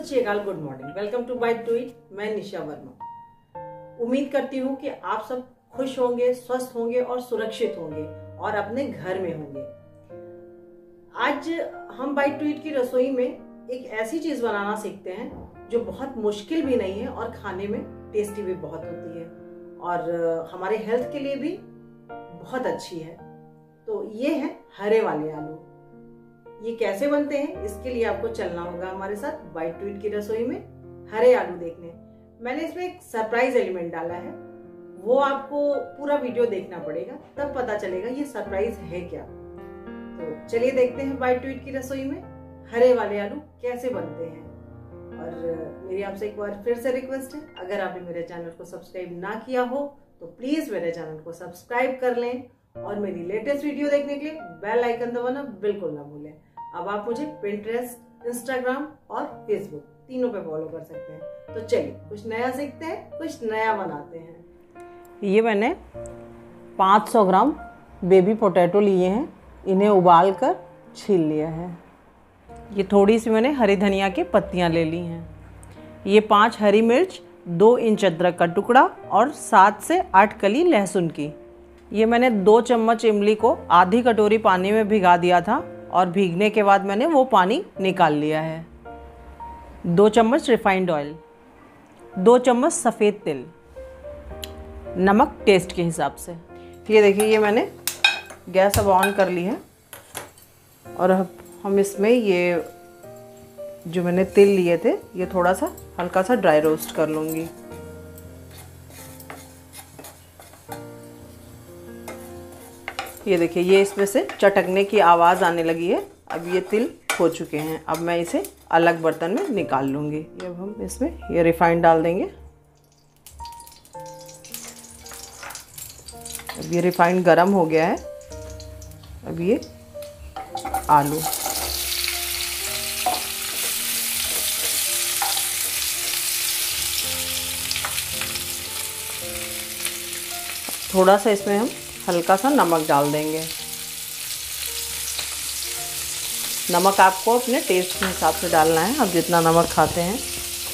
सत श्री अकाल, good morning, welcome to bite to it. मैं निशा वर्मा। उम्मीद करती हूँ कि आप सब खुश होंगे, स्वस्थ होंगे और सुरक्षित होंगे और अपने घर में होंगे। आज हम बाइट टू इट की रसोई में एक ऐसी चीज बनाना सीखते हैं जो बहुत मुश्किल भी नहीं है और खाने में टेस्टी भी बहुत होती है और हमारे हेल्थ के लिए भी बहुत अच्छी है। तो ये है हरे वाले आलू। ये कैसे बनते हैं इसके लिए आपको चलना होगा हमारे साथ बाइट टू इट की रसोई में हरे आलू देखने। मैंने इसमें एक सरप्राइज एलिमेंट डाला है, वो आपको पूरा वीडियो देखना पड़ेगा, तब पता चलेगा ये सरप्राइज है क्या। तो चलिए देखते हैं बाइट टू इट की रसोई में हरे वाले आलू कैसे बनते हैं। और मेरी आपसे एक बार फिर से रिक्वेस्ट है, अगर आपने मेरे चैनल को सब्सक्राइब ना किया हो तो प्लीज मेरे चैनल को सब्सक्राइब कर लें और मेरी लेटेस्ट वीडियो देखने के लिए बेल आइकन दबाना बिल्कुल ना भूलें। अब आप मुझे पिंटरेस्ट, इंस्टाग्राम और फेसबुक तीनों पे फॉलो कर सकते हैं। तो चलिए कुछ नया सीखते हैं, कुछ नया बनाते हैं। ये मैंने 500 ग्राम बेबी पोटैटो लिए हैं, इन्हें उबाल कर छील लिया है। ये थोड़ी सी मैंने हरी धनिया की पत्तियां ले ली हैं। ये 5 हरी मिर्च, 2 इंच अदरक का टुकड़ा और 7 से 8 कली लहसुन की। ये मैंने 2 चम्मच इमली को आधी कटोरी पानी में भिगा दिया था और भीगने के बाद मैंने वो पानी निकाल लिया है। 2 चम्मच रिफाइंड ऑयल, 2 चम्मच सफ़ेद तिल, नमक टेस्ट के हिसाब से। ये देखिए, ये मैंने गैस अब ऑन कर ली है और अब हम इसमें ये जो मैंने तिल लिए थे ये थोड़ा सा हल्का सा ड्राई रोस्ट कर लूँगी। ये देखिए, ये इसमें से चटकने की आवाज़ आने लगी है। अब ये तिल हो चुके हैं। अब मैं इसे अलग बर्तन में निकाल लूँगी। ये अब हम इसमें ये रिफाइंड डाल देंगे। अब ये रिफाइंड गरम हो गया है। अब ये आलू, थोड़ा सा इसमें हम हल्का सा नमक डाल देंगे। नमक आपको अपने टेस्ट के हिसाब से डालना है, आप जितना नमक खाते हैं।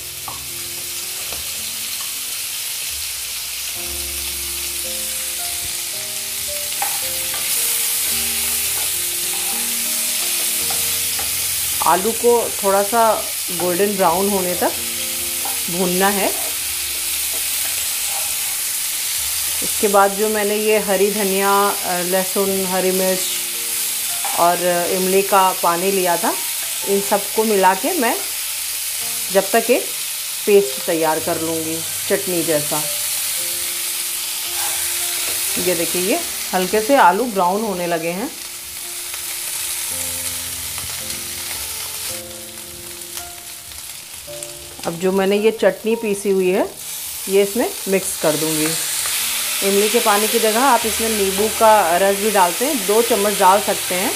आलू को थोड़ा सा गोल्डन ब्राउन होने तक भूनना है। इसके बाद जो मैंने ये हरी धनिया, लहसुन, हरी मिर्च और इमली का पानी लिया था, इन सबको मिला के मैं जब तक एक पेस्ट तैयार कर लूँगी चटनी जैसा। ये देखिए, ये हल्के से आलू ब्राउन होने लगे हैं। अब जो मैंने ये चटनी पीसी हुई है ये इसमें मिक्स कर दूँगी। इमली के पानी की जगह आप इसमें नींबू का रस भी डालते हैं, 2 चम्मच डाल सकते हैं।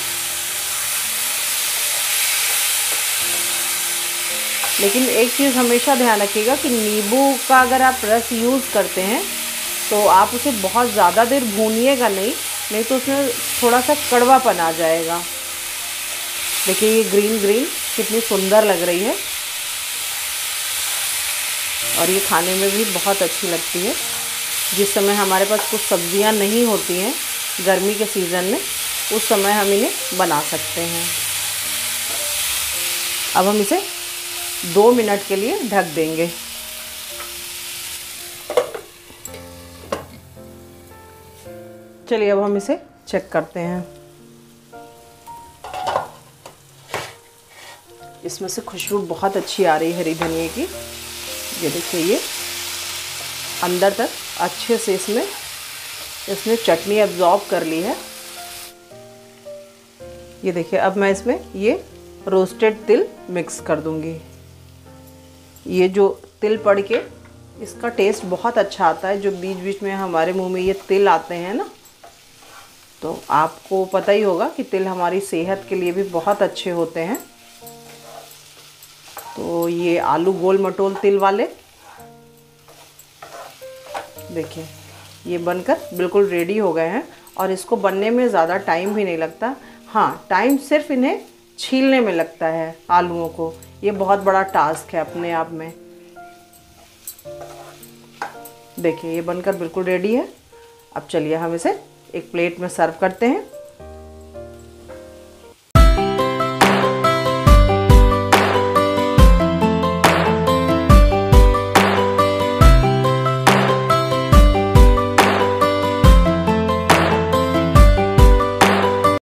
लेकिन एक चीज़ हमेशा ध्यान रखिएगा कि नींबू का अगर आप रस यूज़ करते हैं तो आप उसे बहुत ज़्यादा देर भूनिएगा नहीं तो उसमें थोड़ा सा कड़वापन आ जाएगा। देखिए, ये ग्रीन ग्रीन कितनी सुंदर लग रही है और ये खाने में भी बहुत अच्छी लगती है। जिस समय हमारे पास कुछ सब्जियां नहीं होती हैं गर्मी के सीज़न में, उस समय हम इन्हें बना सकते हैं। अब हम इसे 2 मिनट के लिए ढक देंगे। चलिए अब हम इसे चेक करते हैं। इसमें से खुशबू बहुत अच्छी आ रही है हरी धनिया की। ये देखिए, ये अंदर तक अच्छे से इसने चटनी एब्जॉर्ब कर ली है। ये देखिए, अब मैं इसमें ये रोस्टेड तिल मिक्स कर दूंगी। ये जो तिल पड़ के इसका टेस्ट बहुत अच्छा आता है। जो बीच बीच में हमारे मुंह में ये तिल आते हैं ना, तो आपको पता ही होगा कि तिल हमारी सेहत के लिए भी बहुत अच्छे होते हैं। तो ये आलू गोल मटोल तिल वाले देखिए, ये बनकर बिल्कुल रेडी हो गए हैं और इसको बनने में ज़्यादा टाइम भी नहीं लगता। हाँ, टाइम सिर्फ इन्हें छीलने में लगता है आलूओं को। ये बहुत बड़ा टास्क है अपने आप में। देखिए ये बनकर बिल्कुल रेडी है। अब चलिए हम इसे एक प्लेट में सर्व करते हैं।